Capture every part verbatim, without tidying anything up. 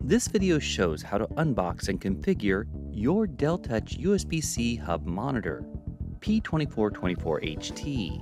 This video shows how to unbox and configure your Dell Touch U S B C hub monitor, P twenty-four twenty-four H T.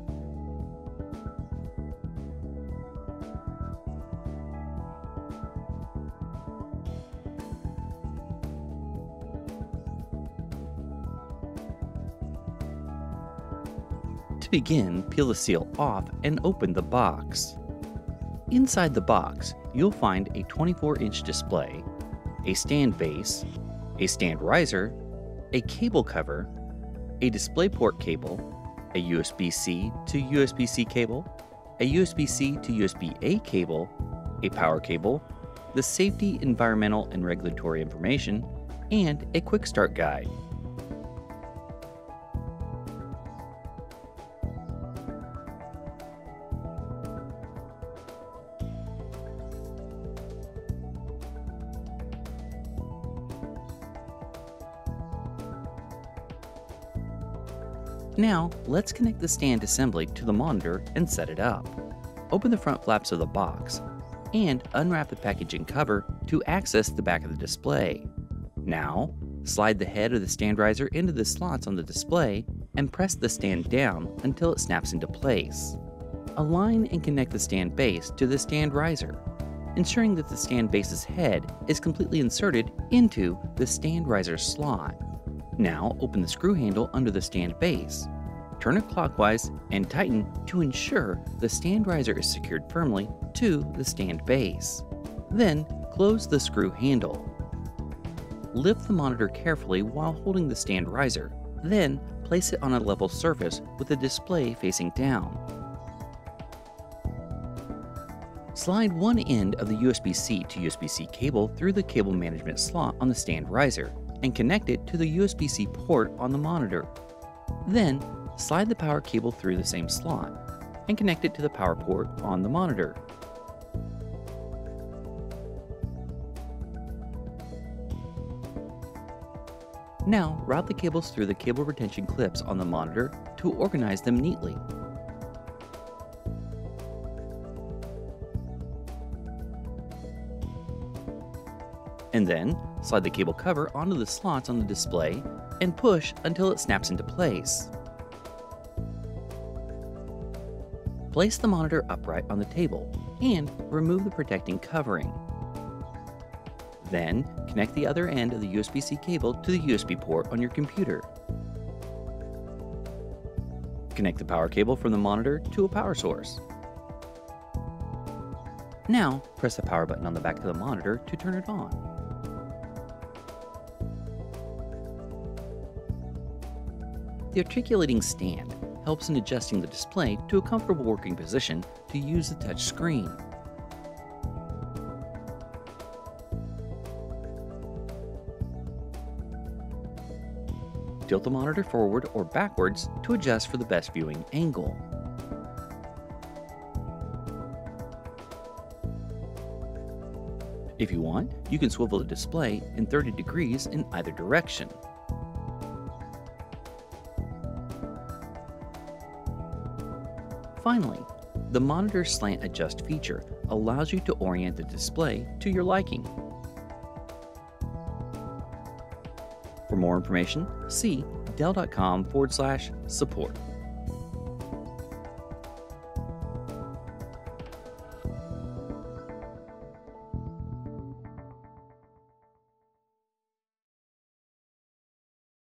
To begin, peel the seal off and open the box. Inside the box, you'll find a twenty-four inch display, a stand base, a stand riser, a cable cover, a DisplayPort cable, a U S B C to U S B C cable, a U S B C to U S B A cable, a power cable, the safety, environmental, and regulatory information, and a quick start guide. Now, let's connect the stand assembly to the monitor and set it up. Open the front flaps of the box and unwrap the packaging cover to access the back of the display. Now, slide the head of the stand riser into the slots on the display and press the stand down until it snaps into place. Align and connect the stand base to the stand riser, ensuring that the stand base's head is completely inserted into the stand riser slot. Now open the screw handle under the stand base, turn it clockwise, and tighten to ensure the stand riser is secured firmly to the stand base. Then close the screw handle. Lift the monitor carefully while holding the stand riser, then place it on a level surface with the display facing down. Slide one end of the U S B C to U S B C cable through the cable management slot on the stand riser and connect it to the U S B C port on the monitor. Then, slide the power cable through the same slot and connect it to the power port on the monitor. Now, route the cables through the cable retention clips on the monitor to organize them neatly. And then, slide the cable cover onto the slots on the display and push until it snaps into place. Place the monitor upright on the table and remove the protecting covering. Then, connect the other end of the U S B C cable to the U S B port on your computer. Connect the power cable from the monitor to a power source. Now, press the power button on the back of the monitor to turn it on. The articulating stand helps in adjusting the display to a comfortable working position to use the touch screen. Tilt the monitor forward or backwards to adjust for the best viewing angle. If you want, you can swivel the display in thirty degrees in either direction. Finally, the monitor slant adjust feature allows you to orient the display to your liking. For more information, see dell dot com forward slash support.